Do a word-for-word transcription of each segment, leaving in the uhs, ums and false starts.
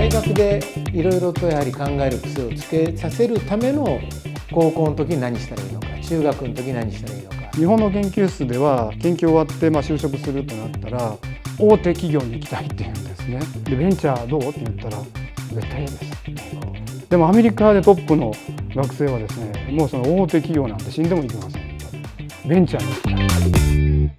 大学でいろいろとやはり考える癖をつけさせるための高校の時に何したらいいのか、中学の時に何したらいいのか。 日本の研究室では研究終わってまあ就職するとなったら大手企業に行きたいって言うんですね。でベンチャーどうって言ったら絶対嫌です。でもアメリカでトップの学生はですね、もうその大手企業なんて死んでも行きません。ベンチャーに行きたい。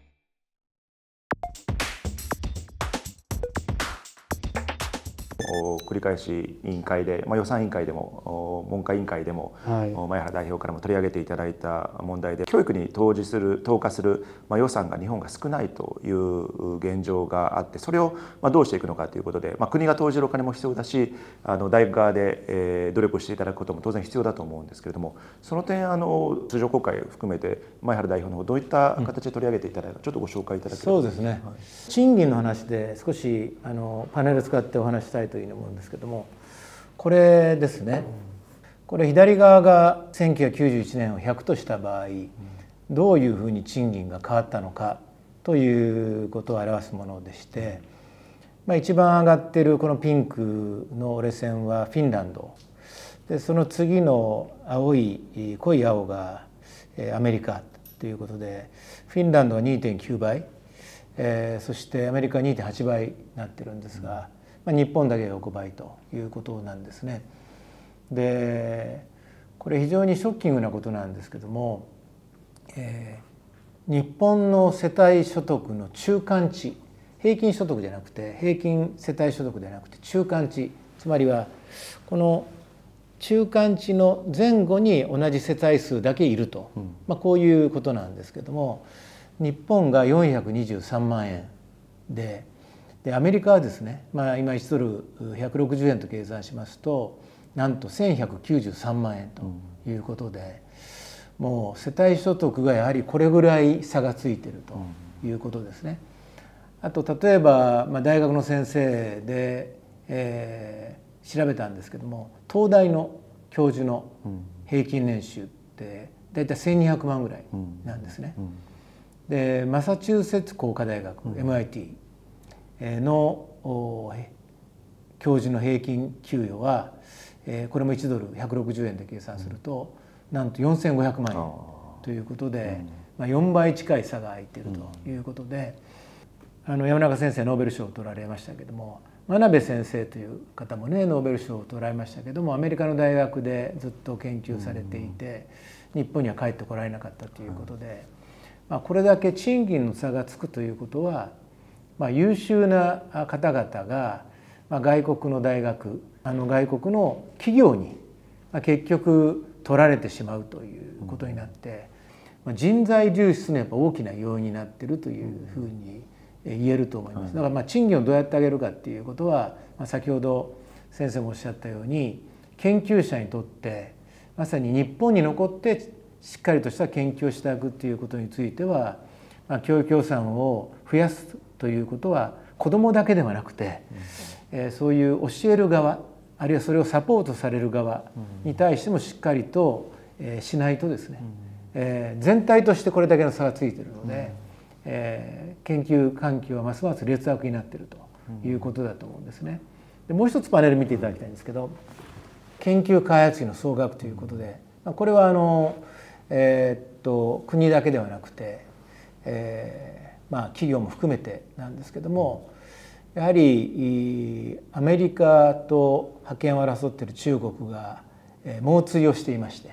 繰り返し委員会で、まあ、予算委員会でも文科委員会でも、はい、前原代表からも取り上げていただいた問題で、教育に投じする投下する、まあ、予算が日本が少ないという現状があって、それをまあどうしていくのかということで、まあ、国が投じるお金も必要だし、あの大学側で、えー、努力していただくことも当然必要だと思うんですけれども、その点あの通常国会を含めて前原代表の方どういった形で取り上げていただいたか、ちょっとご紹介いただければ。 そうですね、はい、賃金の話で少しあのパネル使ってお話したいというふうに思うんですけども、これですね、これ左側がせんきゅうひゃくきゅうじゅういちねんをひゃくとした場合、どういうふうに賃金が変わったのかということを表すものでして、まあ、一番上がっているこのピンクの折れ線はフィンランドで、その次の青い濃い青がアメリカということで、フィンランドは にてんきゅうばい、えー、そしてアメリカは にてんはちばいになってるんですが、まあ、日本だけがごばいということなんですね。でこれ非常にショッキングなことなんですけども、えー、日本の世帯所得の中間値、平均所得じゃなくて平均世帯所得ではなくて中間値、つまりはこの中間値の前後に同じ世帯数だけいると、うん、まあ、こういうことなんですけども、日本がよんひゃくにじゅうさんまんえんで、でアメリカはですね、まあ、今いちドルひゃくろくじゅうえんと計算しますと、なんとせんひゃくきゅうじゅうさんまんえんということで、うん、もう世帯所得がやはりこれぐらい差がついているということですね。あと例えば、まあ、大学の先生で、えー、調べたんですけども、東大の教授の平均年収ってだいたいせんにひゃくまんぐらいなんですね。うんうん、でマサチューセッツ工科大学、うん、エムアイティーの教授の平均給与は、これもいちドルひゃくろくじゅうえんで計算すると、なんとよんせんごひゃくまんえんということで、まあ、よんばい近い差が開いているということで、あの山中先生ノーベル賞を取られましたけども、真鍋先生という方もねノーベル賞を取られましたけども、アメリカの大学でずっと研究されていて、日本には帰ってこられなかったということで、まあ、これだけ賃金の差がつくということは、まあ、優秀な方々が外国の大学、あの外国の企業に結局取られてしまうということになって、人材流出のやっぱ大きな要因になっているというふうに言えると思います。だからまあ賃金をどうやって上げるかっていうことは、先ほど先生もおっしゃったように、研究者にとってまさに日本に残ってしっかりとした研究をしていただくということについては、まあ、教育予算を増やすということは子どもだけではなくて、うん、えー、そういう教える側、あるいはそれをサポートされる側に対してもしっかりと、えー、しないとですね、うん、えー、全体としてこれだけの差がついているので、うん、えー、研究環境はますます劣悪になっているということだと思うんですね。でもう一つパネル見ていただきたいんですけど、研究開発費の総額ということで、これはあの、えー、っと国だけではなくて、えーまあ、企業も含めてなんですけども、やはりアメリカと覇権を争っている中国が猛追をしていまして、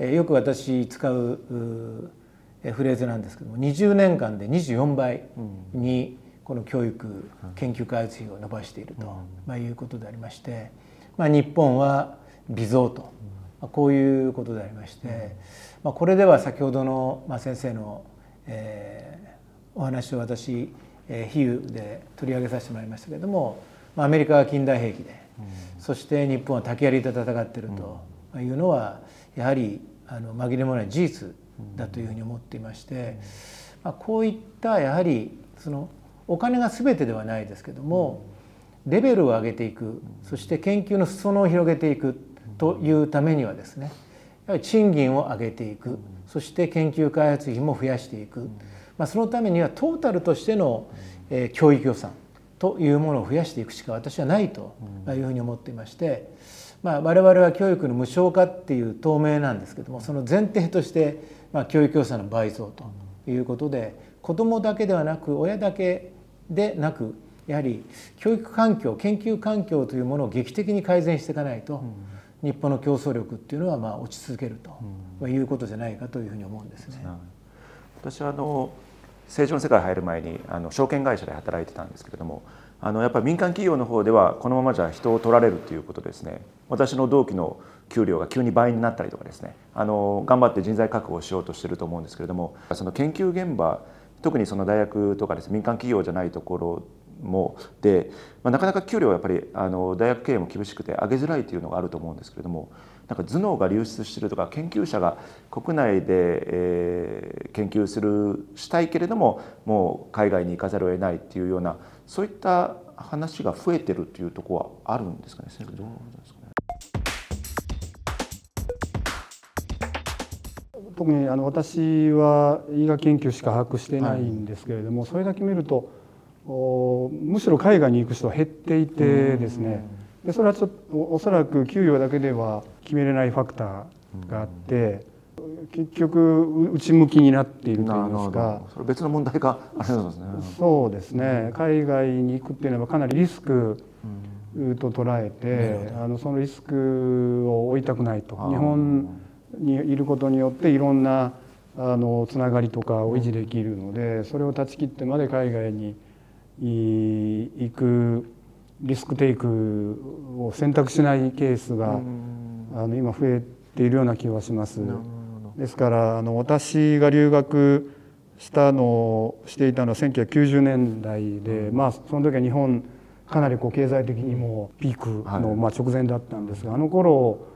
よく私使うフレーズなんですけども、にじゅうねんかんでにじゅうよんばいにこの教育研究開発費を伸ばしているということでありまして、まあ、日本は微増と、こういうことでありまして、まあ、これでは先ほどの先生の、えーお話を私、えー、比喩で取り上げさせてもらいましたけれども、アメリカは近代兵器で、うん、そして日本は竹槍で戦っているというのは、やはりあの紛れもない事実だというふうに思っていまして、まあ、こういったやはりそのお金が全てではないですけども、レベルを上げていく、そして研究の裾野を広げていくというためにはですね、やはり賃金を上げていく、そして研究開発費も増やしていく。まあ、そのためにはトータルとしての、えー、教育予算、 というものを増やしていくしか私はないというふうに思っていまして、まあ、我々は教育の無償化っていう党名なんですけども、その前提として、まあ、教育予算の倍増ということで、子どもだけではなく親だけでなく、やはり教育環境、研究環境というものを劇的に改善していかないと、日本の競争力っていうのはまあ落ち続けるということじゃないかというふうに思うんですね。 私はあの政治の世界に入る前にあの証券会社で働いてたんですけれども、あのやっぱり民間企業の方ではこのままじゃ人を取られるということですね、私の同期の給料が急に倍になったりとかですね、あの頑張って人材確保をしようとしていると思うんですけれども、その研究現場、特にその大学とかです、ね、民間企業じゃないところもで、まあ、なかなか給料はやっぱりあの大学経営も厳しくて上げづらいというのがあると思うんですけれども、なんか頭脳が流出しているとか、研究者が国内で、えー、研究するしたいけれどももう海外に行かざるを得ないっていうような、そういった話が増えてるというところはあるんですかね。先生、どうですかね。 特にあの私は医学研究しか把握してないんですけれども、はい、それだけ見るとむしろ海外に行く人は減っていてですね、でそれはちょっとおそらく給与だけでは決めれないファクターがあって、結局内向きになっているといいますか、 それ別の問題があるんですね。 そうですね、海外に行くっていうのはかなりリスクと捉えて、あのそのリスクを負いたくないと、日本にいることによっていろんなあのつながりとかを維持できるので、それを断ち切ってまで海外に行くリスクテイクを選択しないケースがあの今増えているような気はします。ですからあの私が留学したのしていたのはせんきゅうひゃくきゅうじゅうねんだいで、まあその時は日本かなりこう経済的にもピークのまあ直前だったんですが、あの頃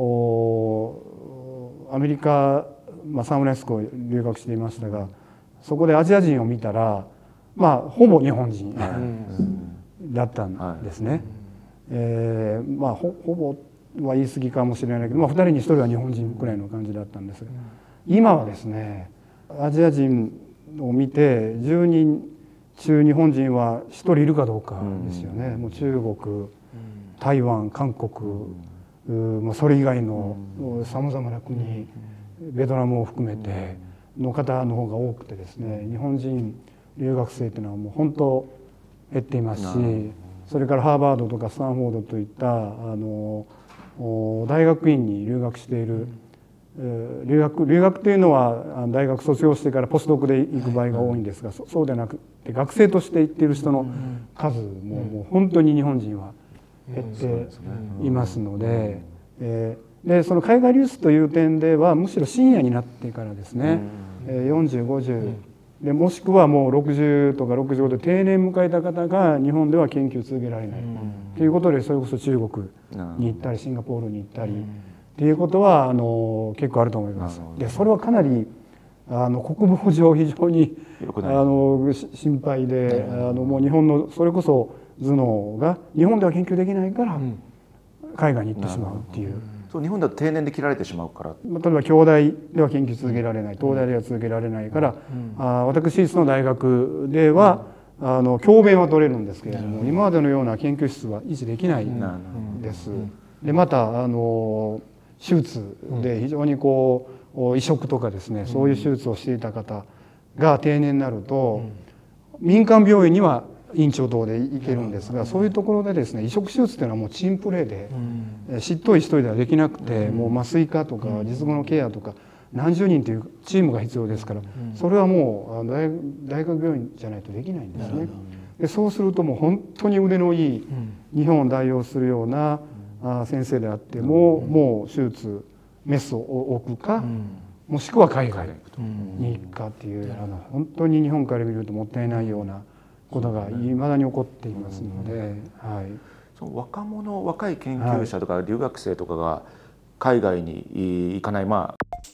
アメリカ、まあ、サンフランシスコ留学していましたが、そこでアジア人を見たらまあほぼ日本人だったんですね。えー、まあ ほ, ほぼは言い過ぎかもしれないけど、まあ、ふたりにひとりは日本人くらいの感じだったんですが、今はですねアジア人を見てじゅうにん中日本人はひとりいるかどうかですよね。もう中国、台湾、韓国、まあ、それ以外のさまざまな国、ベトナムを含めての方の方が多くてですね、日本人留学生というのはもう本当減っていますし、それからハーバードとかスタンフォードといったあの大学院に留学している、留学留学というのは大学卒業してからポスドクで行く場合が多いんですが、そうでなくて学生として行っている人の数ももう本当に日本人は減っていますので、えー、でその海外流出という点ではむしろシニアになってからですね、よんじゅう、ごじゅうでもしくはもうろくじゅうとかろくじゅうごで定年迎えた方が日本では研究を続けられないということで、それこそ中国に行ったりシンガポールに行ったりっていうことはあの結構あると思います。でそれはかなりあの国防上非常にあの心配で、あのもう日本のそれこそ頭脳が日本では研究できないから海外に行ってしまうっていう。 そう日本だと定年で切られてしまうから、 例えば京大では研究続けられない、東大では続けられないから、うん、あ私立の大学では、うん、あの教鞭は取れるんですけれども、うん、今までのような研究室は維持できないんです。うん、でまたあの手術で非常にこう移植とかですね、そういう手術をしていた方が定年になると、民間病院には院長等で行けるんですが、そういうところでですね移植手術というのはもうチームプレーで、うん、しっとり一人ではできなくて、うん、もう麻酔科とか術後のケアとか何十人というチームが必要ですから、うん、それはもう大学、大学病院じゃないとできないんですね。でそうするともう本当に腕のいい日本を代表するような先生であっても、うん、もう手術メスを置くか、うん、もしくは海外に行くかっていう、うん、あの本当に日本から見るともったいないようなことがいまだに起こっていますので、はい、 その若者若い研究者とか留学生とかが海外に行かない、ま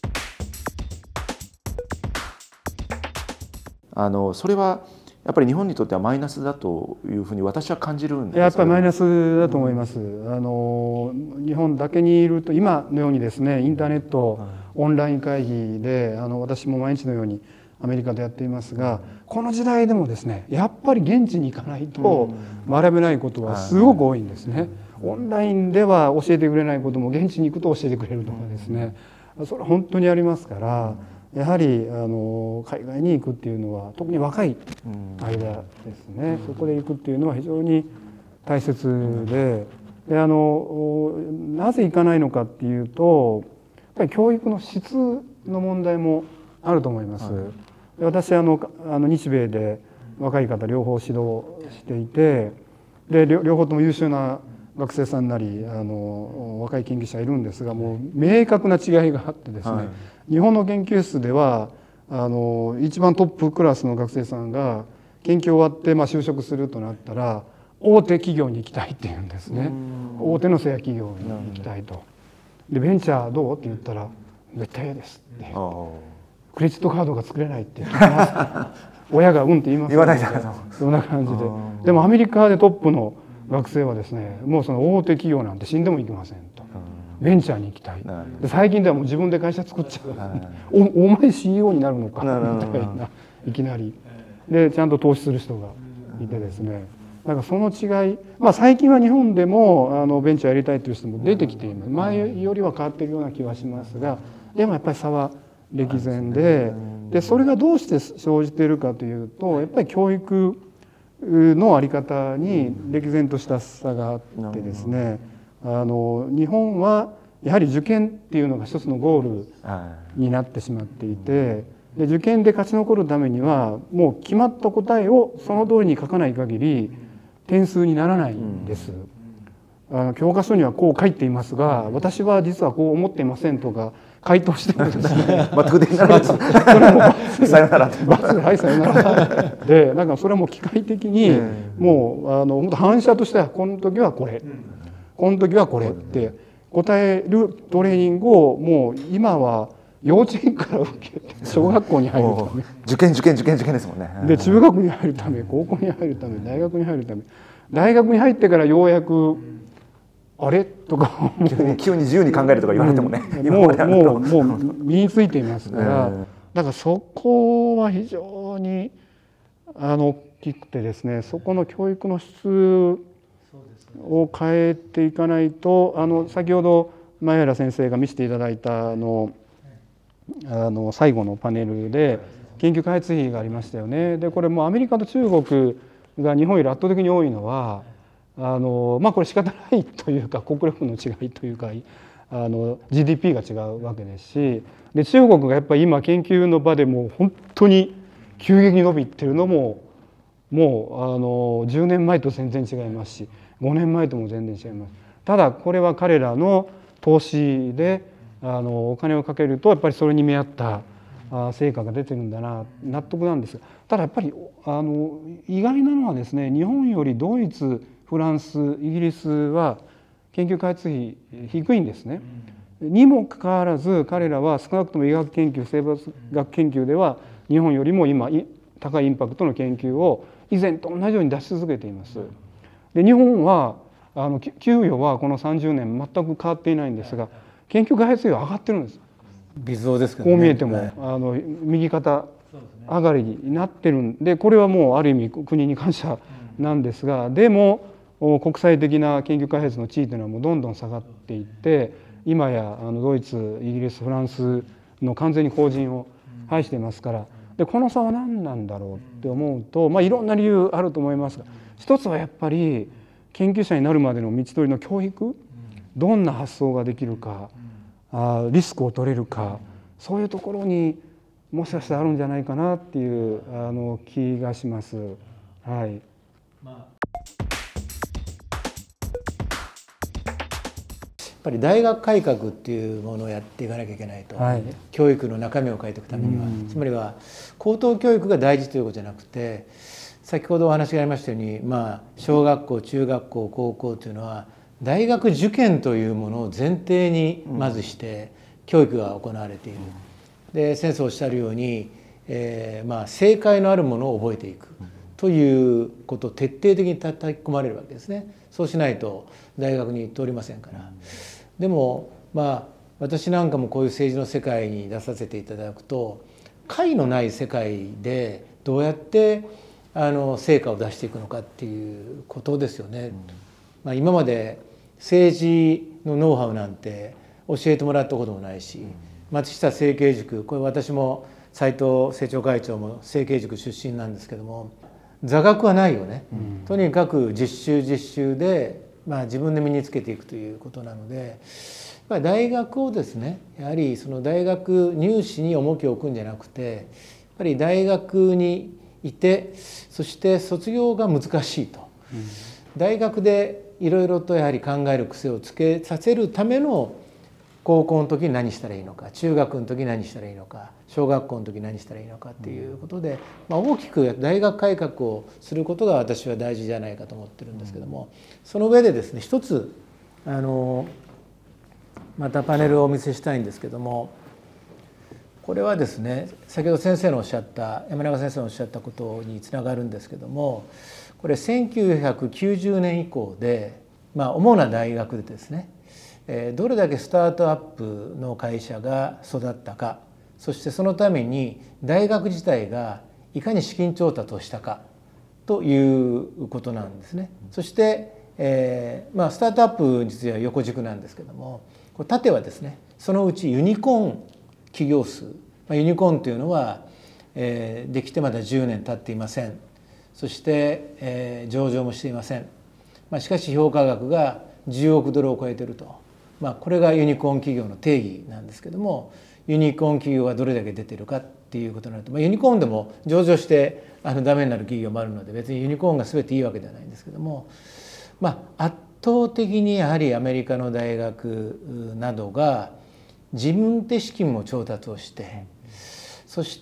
あ、あのそれはやっぱり日本にとってはマイナスだというふうに私は感じるんですけど。 やっぱりマイナスだと思います。あの日本だけにいると今のようにですねインターネット、オンライン会議であの私も毎日のようにアメリカでやっていますが、この時代でもですねやっぱり現地に行かないと学べないことはすごく多いんですね。オンラインでは教えてくれないことも現地に行くと教えてくれるとかですね、それは本当にありますから、やはりあの海外に行くっていうのは特に若い間ですね、そこで行くっていうのは非常に大切で、であのなぜ行かないのかっていうとやっぱり教育の質の問題もあると思います。で私あのあの日米で若い方両方指導していて、で両方とも優秀な学生さんなりあの若い研究者いるんですが、もう明確な違いがあってですね、はい、日本の研究室ではあの一番トップクラスの学生さんが研究終わって、まあ、就職するとなったら大手企業に行きたいって言うんですね。大手の製薬企業に行きたいと。でベンチャーどうって言ったら絶対嫌ですって。クレジットカードが作れないって言います親がうんって言いますよね。そんな感じで。でもアメリカでトップの学生はですね、もうその大手企業なんて死んでも行きませんと。ベンチャーに行きたい。で最近ではもう自分で会社作っちゃう。お, お前 シーイーオー になるのかみたいな、いきなり。でちゃんと投資する人がいてですね。だからその違い、まあ最近は日本でもあのベンチャーやりたいという人も出てきています。前よりは変わっているような気はしますが、でもやっぱり差は歴然で、でそれがどうして生じているかというと、やっぱり教育の在り方に歴然とした差があってですね、あの日本はやはり受験っていうのが一つのゴールになってしまっていて、で受験で勝ち残るためにはもう決まった答えをその通りに書かない限り点数にならないんです。あの教科書にはこう書いていますが、私は実はこう思っていませんとか回答してもですね、 全くできなかった。それもさよなら。 バツはいさよならで、なんかそれはもう機械的にもうあの本当反射としてはこの時はこれ、この時はこれって答えるトレーニングをもう今は幼稚園から受けて小学校に入るため、 受験受験受験受験ですもんね。 で中学に入るため、高校に入るため、大学に入るため、大学に入ってからようやくあれとか急に自由に考えるとか言われてもね、 うん、もうもうもう身についていますから、だからそこは非常にあの大きくてですね、そこの教育の質を変えていかないと、あの先ほど前原先生が見せていただいたあのあの最後のパネルで研究開発費がありましたよね。でこれもアメリカと中国が日本より圧倒的に多いのはあのまあこれ仕方ないというか国力の違いというかあの ジーディーピー が違うわけですし、で中国がやっぱり今研究の場でもう本当に急激に伸びてるのももうあのじゅうねんまえと全然違いますしごねんまえとも全然違います。ただこれは彼らの投資であのお金をかけるとやっぱりそれに見合った成果が出てるんだな、納得なんですが、ただやっぱりあの意外なのはですね、日本よりドイツ、フランス、イギリスは研究開発費低いんですね。にもかかわらず彼らは少なくとも医学研究、生物学研究では日本よりも今高いインパクトの研究を以前と同じように出し続けています。で日本はあの給与はこのさんじゅうねん全く変わっていないんですが、研究開発費は上がってるんです。 微増ですけどね。 こう見えても、はい、あの右肩上がりになってるんで、これはもうある意味国に感謝なんですが、でも国際的な研究開発の地位というのはもうどんどん下がっていって、今やあのドイツ、イギリス、フランスの完全に後塵を拝していますから、でこの差は何なんだろうって思うと、まあ、いろんな理由あると思いますが、一つはやっぱり研究者になるまでの道のりの教育、どんな発想ができるか、あリスクを取れるか、そういうところにもしかしたらあるんじゃないかなっていうあの気がします。はい。まあやっぱり大学改革っていうものをやっていかなきゃいけないと、はい、教育の中身を変えていくためには、つまりは高等教育が大事ということじゃなくて、先ほどお話がありましたように、まあ、小学校、中学校、高校というのは大学受験というものを前提にまずして教育が行われている。で先生おっしゃるように、えーまあ、正解のあるものを覚えていくということを徹底的に叩き込まれるわけですね。そうしないと大学に通りませんから。でもまあ私なんかもこういう政治の世界に出させていただくと、 解のない世界でどうやってあの成果を出していくのかっていうことですよね。まあ、今まで政治のノウハウなんて教えてもらったこともないし、松下政経塾、これ私も斉藤政調会長も政経塾出身なんですけども、座学はないよね、うん、とにかく実習実習で、まあ、自分で身につけていくということなので、まあ、大学をですね、やはりその大学入試に重きを置くんじゃなくて、やっぱり大学にいて、そして卒業が難しいと、うん、大学でいろいろとやはり考える癖をつけさせるための高校の時に何したらいいのか、中学の時に何したらいいのか、小学校の時に何したらいいのかっていうことで、まあ、大きく大学改革をすることが私は大事じゃないかと思ってるんですけども、その上でですね、一つあのまたパネルをお見せしたいんですけども、これはですね、先ほど先生のおっしゃった山中先生のおっしゃったことにつながるんですけども、これせんきゅうひゃくきゅうじゅうねん以降で、まあ、主な大学でですね、どれだけスタートアップの会社が育ったか、そしてそのために大学自体がいかに資金調達をしたかということなんですね。そして、えーまあ、スタートアップについては横軸なんですけども、これ縦はですね、そのうちユニコーン企業数、まあ、ユニコーンというのは、えー、できてまだじゅうねん経っていません。そして、えー、上場もしていません。まあ、しかし評価額がじゅうおくドルを超えていると。まあ、これがユニコーン企業の定義なんですけども、ユニコーン企業がどれだけ出てるかっていうことになると、まあ、ユニコーンでも上場してあのダメになる企業もあるので、別にユニコーンが全ていいわけではないんですけども、まあ、圧倒的にやはりアメリカの大学などが自分で資金も調達をして、そして、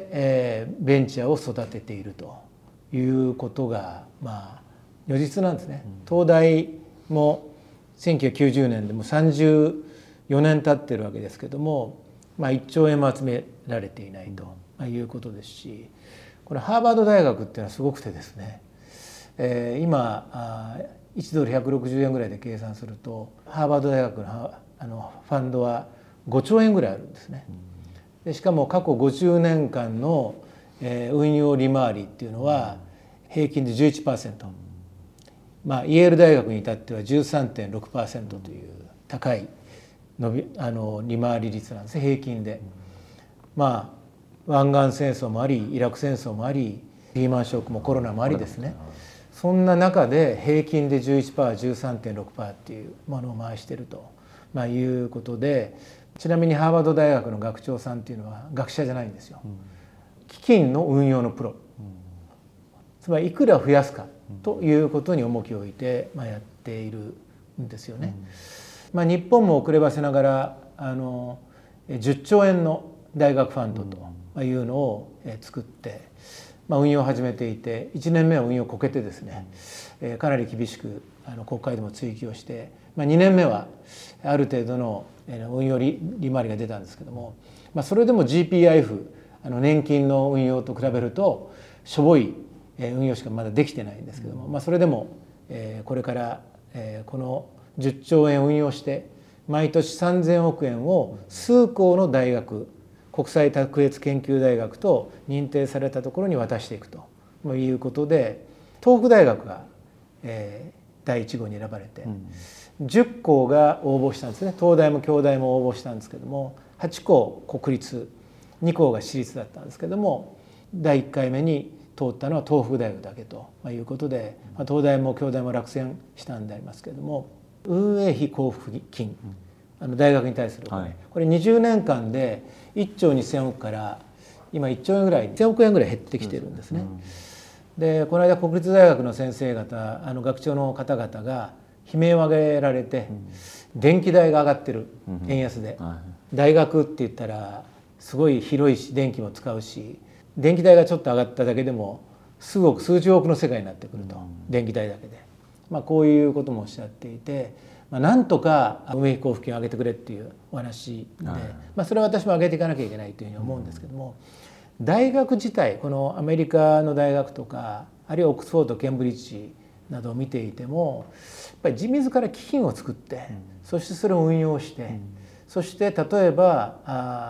えー、ベンチャーを育てているということが、まあ、如実なんですね。東大もせんきゅうひゃくきゅうじゅうねんでもさんじゅうよねん経ってるわけですけども、まあ、いっちょうえんも集められていないということですし、これハーバード大学っていうのはすごくてですね、えー、今いちドルひゃくろくじゅうえんぐらいで計算すると、ハーバード大学のあのファンドはごちょうえんぐらいあるんですね。でしかも過去ごじゅうねんかんの、えー、運用利回りっていうのは平均で じゅういちパーセント、まあ、イェール大学に至っては じゅうさんてんろくパーセント という高い伸びあの利回り率なんですね、平均で。まあ湾岸戦争もあり、イラク戦争もあり、リーマンショックもコロナもありですね、そんな中で平均で じゅういちパーセント、じゅうさんてんろくパーセント っていうものを回していると、まあ、いうことで、ちなみにハーバード大学の学長さんっていうのは学者じゃないんですよ。基金の運用のプロ、つまりいくら増やすかということに重きを置いて、まあ、やっているんですよね。まあ、日本も遅ればせながらあのじゅっちょうえんの大学ファンドというのを作って、まあ、運用を始めていて、いちねんめは運用をこけてですね、かなり厳しくあの国会でも追及をして、まあ、にねんめはある程度の運用 利, 利回りが出たんですけども、まあ、それでも ジーピーアイエフ あの年金の運用と比べるとしょぼい運用しかまだできてないんですけども、まあ、それでもこれからこのじゅっちょうえん運用して毎年さんぜんおくえんを数校の大学、国際卓越研究大学と認定されたところに渡していくということで、東北大学がだいいち号に選ばれてじゅっこうが応募したんですね。東大も京大も応募したんですけども、はちこう国立、にこうが私立だったんですけども、だいいっかいめに通ったのは東北大学だけということで、東大も京大も落選したんでありますけれども、運営費交付金、あの大学に対するお金、はい、これにじゅうねんかんでいっちょうにせんおくから今いっちょうえんぐらい、せんおくえんぐらい減ってきてるんですね。でこの間国立大学の先生方、あの学長の方々が悲鳴を上げられて、電気代が上がってる、円安で、大学って言ったらすごい広いし電気も使うし、電気代がちょっと上がっただけでも数億数十億の世界になってくると、電気代だけで、まあ、こういうこともおっしゃっていて、まあ、なんとか運営費交付金を上げてくれっていうお話で、まあ、それは私も上げていかなきゃいけないというふうに思うんですけども、大学自体、このアメリカの大学とか、あるいはオックスフォード、ケンブリッジなどを見ていても、やっぱり自ら基金を作って、そしてそれを運用して、そして例えばあ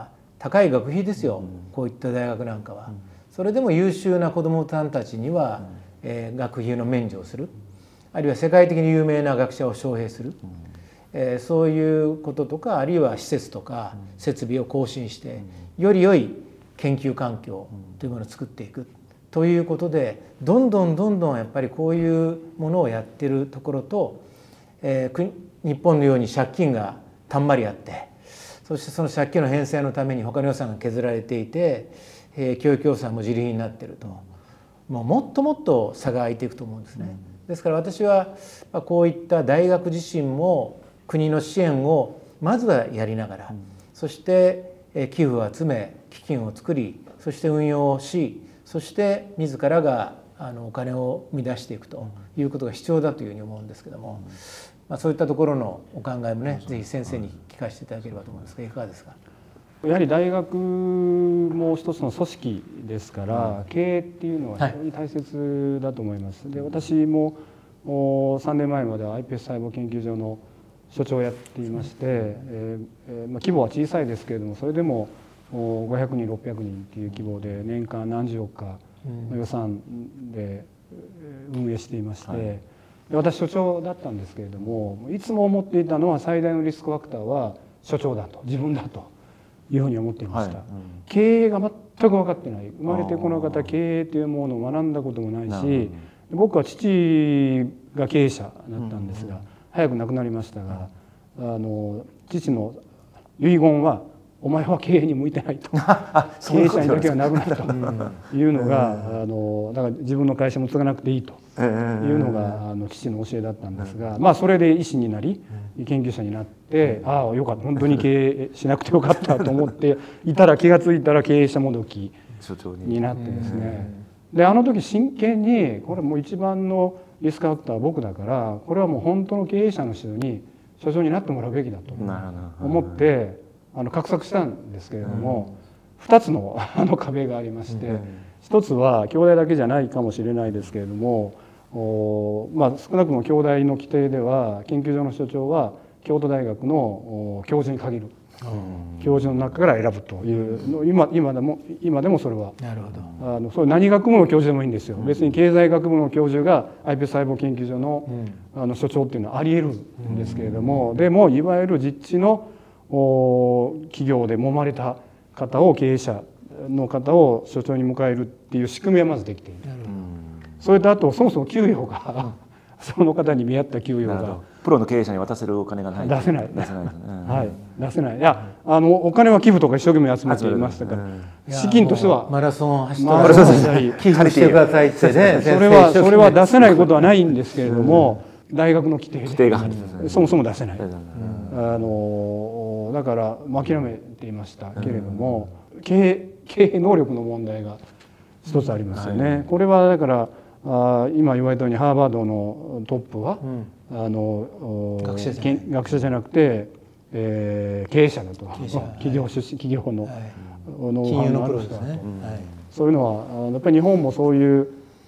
高い学費ですよ、こういった大学なんかは。それでも優秀な子どもさんたちには、えー、学費の免除をする、あるいは世界的に有名な学者を招聘する、えー、そういうこととか、あるいは施設とか設備を更新してより良い研究環境というものを作っていくということで、どんどんどんどんやっぱりこういうものをやってるところと、えー、日本のように借金がたんまりあって、そしてその借金の返済のために他の予算が削られていて、えー、教育予算も自利品になっていると、もうもっともっと差が開いていくと思うんですね。ですから私はこういった大学自身も国の支援をまずはやりながら、そして寄付を集め基金を作り、そして運用をし、そして自らがあのお金を生み出していくということが必要だというふうに思うんですけども、まあ、そういったところのお考えもね、ぜひ先生に聞かせていただければと思うんですが、いかがですか。 やはり大学も一つの組織ですから、経営っていうのは非常に大切だと思います。で、私もさんねんまえまでは iPS 細胞研究所の所長をやっていまして、えーまあ、規模は小さいですけれども、それでもごひゃくにんろっぴゃくにんっていう規模で年間何十億かの予算で運営していまして、はい、で私所長だったんですけれども、いつも思っていたのは最大のリスクファクターは所長だと、自分だというふうに思っていました。はい、うん、経営が全く分かってない、生まれてこの方経営というものを学んだこともないし、僕は父が経営者だったんですが、うん、早く亡くなりましたが、あの父の遺言は「お前は経営に向いてない」と「経営者にだけはなるな」というのが、あのだから自分の会社も継がなくていいというのがあの父の教えだったんですが、まあそれで医師になり研究者になって、ああよかった、本当に経営しなくてよかったと思っていたら、気が付いたら経営者もどきになってですね。であの時真剣に、これもう一番のリスクファクターは僕だから、これはもう本当の経営者の人に所長になってもらうべきだと思ってあの画策したんですけれども、ふたつのあの壁がありまして、ひとつは京大だけじゃないかもしれないですけれども、おまあ少なくとも京大の規定では研究所の所長は京都大学の教授に限る。教授の中から選ぶというの、今今でも今でもそれは、なるほど、あのそれ何学部の教授でもいいんですよ。別に経済学部の教授が iPS 細胞研究所の、うん、あの所長っていうのはあり得るんですけれども、うん、でもいわゆる実地の企業で揉まれた方を、経営者の方を所長に迎えるっていう仕組みはまずできている。うん、それとあとそもそも給与がその方に見合った給与がプロの経営者に渡せるお金がない、 出せない、出せない、はい、出せない。いや、あのお金は寄付とか一生懸命集めていましたから、資金としてはマラソン走ったり寄付してくださいってね、 それはそれは出せないことはないんですけれども、大学の規定で規定がそもそも出せない。あのだから諦めていましたけれども、経営経営能力の問題が一つありますよね。これはだからあ今言われたようにハーバードのトップは、うん、あの学者じゃない、学者じゃなくて、えー、経営者だと、企業出身、企業の、はい、ノウハウのある人だと、ね、はい、そういうのはやっぱり日本もそういう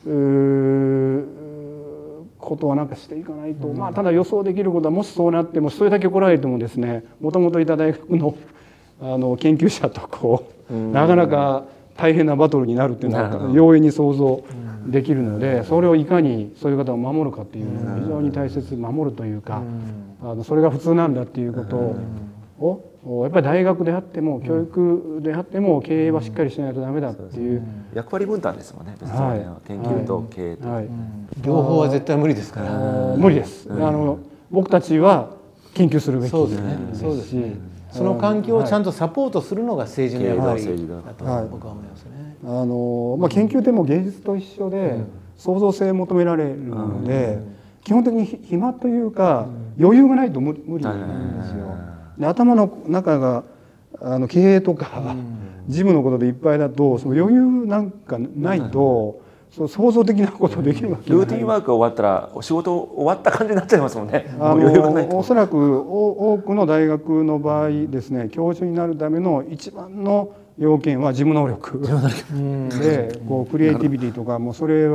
ことはなんかしていかないと、うん、まあただ予想できることは、もしそうなってもそれだけ来られてもですね、もともといた大学のあの研究者とこう、うん、なかなか大変なバトルになるっていうのは容易に想像できるので、それをいかにそういう方を守るかっていうのが非常に大切、守るというか、あのそれが普通なんだっていうことをやっぱり大学であっても教育であっても経営はしっかりしないとダメだっていう、 役割分担ですもんね、別に、はい、研究と経営と、はいはい、 両方は絶対無理ですから。 無理です。あの僕たちは研究するべきですし、その環境をちゃんとサポートするのが政治の役割だと僕は思いますね。 あのまあ、研究でも芸術と一緒で創造性求められるので、基本的に暇というか余裕がないと無理なんですよ。で頭の中があの経営とか事務のことでいっぱいだと、その余裕なんかないとそう創造的なことできるわけない。 ルーティンワークが終わったらお仕事終わった感じになっちゃいますもんね。 あのおそらく多くの大学の場合ですね、教授になるための一番の要件は事務能力で、こうクリエイティビティとかもそれは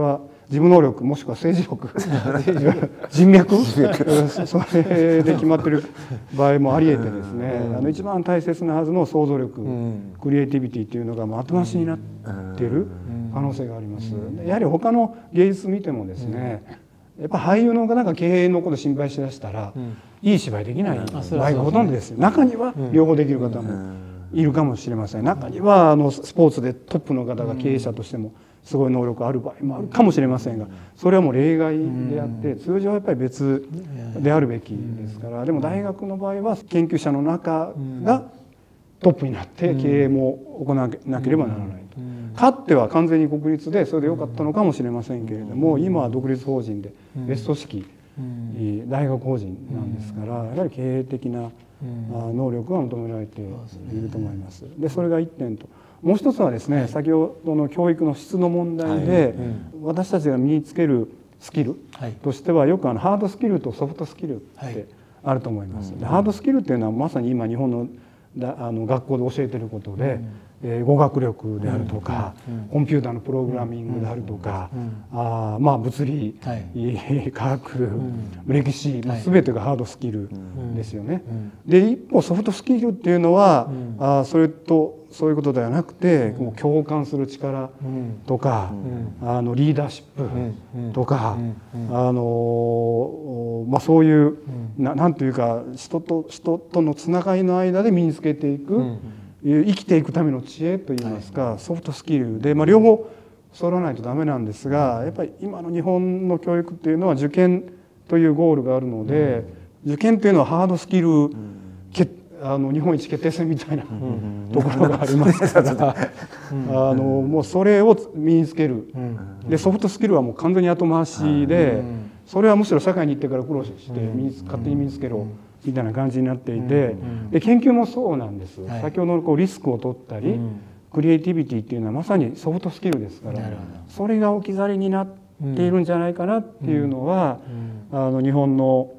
事務能力もしくは政治力人脈それで決まってる場合もありえてですね、あの一番大切なはずの想像力、クリエイティビティというのが後回しになっている可能性があります。やはり他の芸術見てもですね、やっぱ俳優の方が経営のこと心配しだしたら、いい芝居できない場合がほとんどです。中には両方できる方もいるかもしれません。中にはあのスポーツでトップの方が経営者としてもすごい能力ある場合もあるかもしれませんが、それはもう例外であって通常はやっぱり別であるべきですから。でも大学の場合は研究者の中がトップになって経営も行わなければならないと。かつては完全に国立でそれで良かったのかもしれませんけれども、今は独立法人で別組織大学法人なんですから、やはり経営的な能力が求められていると思います。でそれが一点と、もう一つはですね、先ほどの教育の質の問題で、私たちが身につけるスキルとしてはよくあのハードスキルとソフトスキルってあると思います。でハードスキルっていうのはまさに今日本のあの学校で教えてることで、えー、語学力であるとか、コンピューターのプログラミングであるとか、あまあ物理、科学、歴史、まあ、全てがハードスキルですよね。で一方ソフトスキルっていうのは、あそれとそういうことではなくて、もう共感する力とか、あのリーダーシップとか、あのまあそういうななんというか人と人とのつながりの間で身につけていく、生きていくための知恵といいますか、ソフトスキルで、まあ、両方揃わないとダメなんですが、やっぱり今の日本の教育っていうのは受験というゴールがあるので、受験というのはハードスキル、あの日本一決定戦みたいなところがありますからあのもうそれを身につける。でソフトスキルはもう完全に後回しで、それはむしろ社会に行ってから苦労して身に勝手に身につけろみたいな感じになっていて、で研究もそうなんです。先ほどのこうリスクを取ったりクリエイティビティっていうのはまさにソフトスキルですから、それが置き去りになっているんじゃないかなっていうのは、あの日本の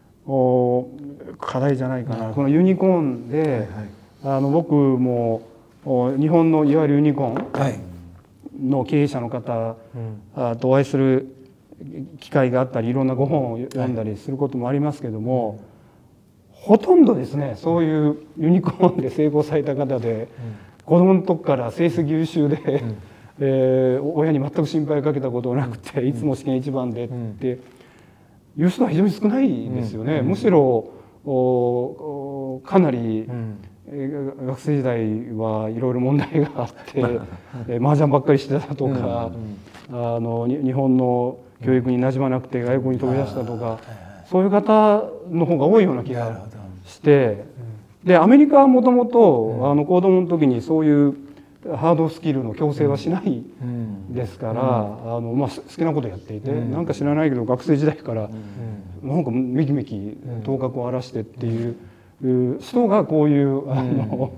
課題じゃないかな。このユニコーンで、あの僕も日本のいわゆるユニコーンの経営者の方とお会いする機会があったり、いろんなご本を読んだりすることもありますけども、ほとんどですね、そういうユニコーンで成功された方で、子供の時から成績優秀で、えー、親に全く心配をかけたことなくて、いつも試験一番でっていう人は非常に少ないですよね。むしろかなり学生時代はいろいろ問題があって麻雀ばっかりしてたとか、あの日本の教育になじまなくて外国に飛び出したとか、そういう方の方が多いような気がして、でアメリカはもともとあの子供の時にそういうハードスキルの強制はしないですから、あのまあ好きなことやっていて、なんか知らないけど学生時代からなんかめきめき頭角を現してっていう人がこういうあの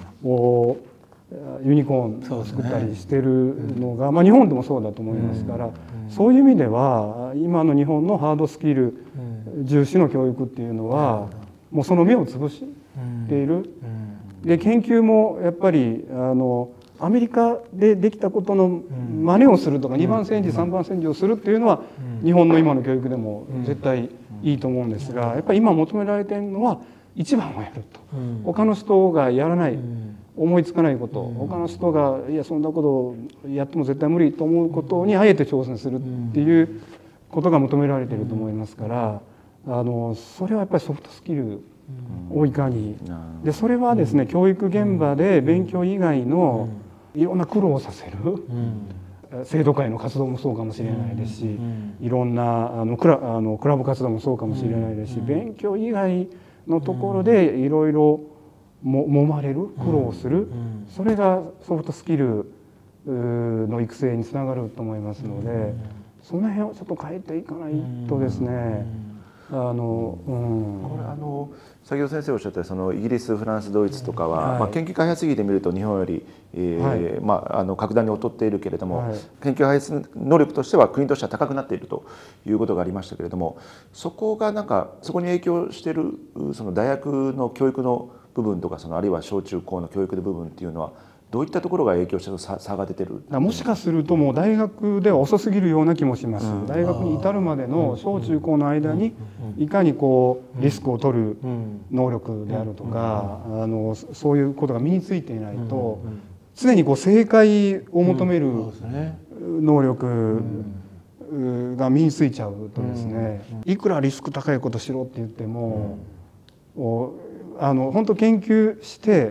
ユニコーンを作ったりしてるのが、まあ日本でもそうだと思いますから、そういう意味では今の日本のハードスキル重視の教育っていうのはもうその目を潰している。で研究もやっぱりあのアメリカでできたことの真似をするとかにばん煎じさんばん煎じをするっていうのは日本の今の教育でも絶対いいと思うんですが、やっぱり今求められているのはいちばんをやると。他の人がやらない思いつかないこと、他の人がいやそんなことをやっても絶対無理と思うことにあえて挑戦するっていうことが求められていると思いますから、あのそれはやっぱりソフトスキルをいかにで、それはですね教育現場で勉強以外のいろんな苦労をさせる、生徒会の活動もそうかもしれないですし、いろんなあのクラ、あのクラブ活動もそうかもしれないですし、勉強以外のところでいろいろも揉まれる、苦労する、それがソフトスキルの育成につながると思いますので、その辺をちょっと変えていかないとですね、あの、うん、 これあの先ほど先生おっしゃったそのイギリス、フランス、ドイツとかは、はい、まあ、研究開発技で見ると日本より、えーはい、まあ、あの格段に劣っているけれども、はい、研究開発能力としては国としては高くなっているということがありましたけれども、そこがなんかそこに影響しているその大学の教育の部分とか、そのあるいは小中高の教育の部分っていうのはどういったところが影響して差差が出てる？ もしかするともう大学では遅すぎるような気もします。うん、大学に至るまでの小中高の間にいかにこうリスクを取る能力であるとか、あのそういうことが身についていないと、常にこう正解を求める能力が身についちゃうとですね、いくらリスク高いことしろって言っても、あの本当研究して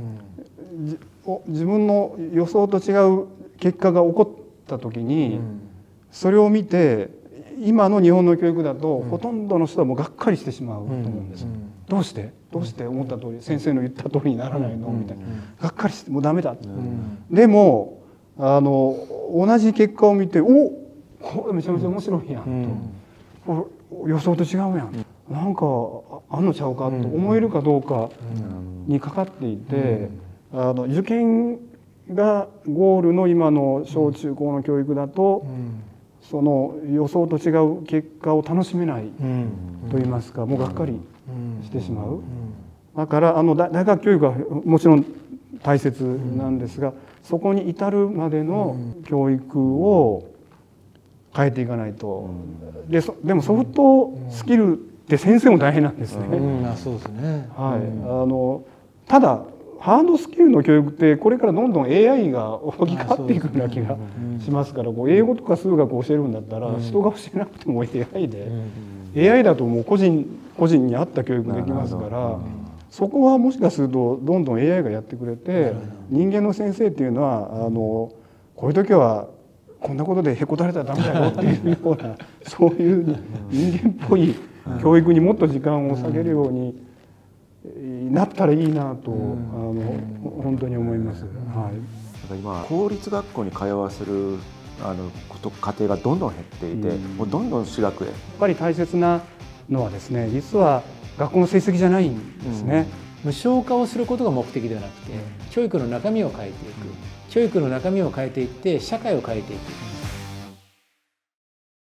自分の予想と違う結果が起こった時に、それを見て今の日本の教育だとほとんどの人はもうがっかりしてしまうと思うんです。どうしてどうして思った通り先生の言った通りにならないのみたいな、がっかりしてもうダメだ。でもあの同じ結果を見て、おこれめちゃめちゃ面白いやんと、予想と違うやん、なんかあんのちゃうかと思えるかどうかにかかっていて、あの受験がゴールの今の小中高の教育だと、その予想と違う結果を楽しめないと言いますか、もうがっかりしてしまう。だからあの大学教育はもちろん大切なんですが、そこに至るまでの教育を変えていかないと。で、でもソフトスキルって先生も大変なんですね。 そうですね。 はい。あのただハードスキルの教育ってこれからどんどん エーアイ が置き換わっていくような気がしますから、こう英語とか数学を教えるんだったら人が教えなくても エーアイ で、エーアイ だともう個人個人に合った教育できますから、そこはもしかするとどんどん エーアイ がやってくれて、人間の先生っていうのはあのこういう時はこんなことでへこたれたらダメだよっていうようなそういう人間っぽい教育にもっと時間を割けるようになったらいいなと、あの本当に思います。はい、 今公立学校に通わせるあのこと家庭がどんどん減っていて、うん、もうどんどん私学へ。やっぱり大切なのはですね、実は学校の成績じゃないんですね。 うん、無償化をすることが目的ではなくて、教育の中身を変えていく、教育の中身を変えていって社会を変えていく。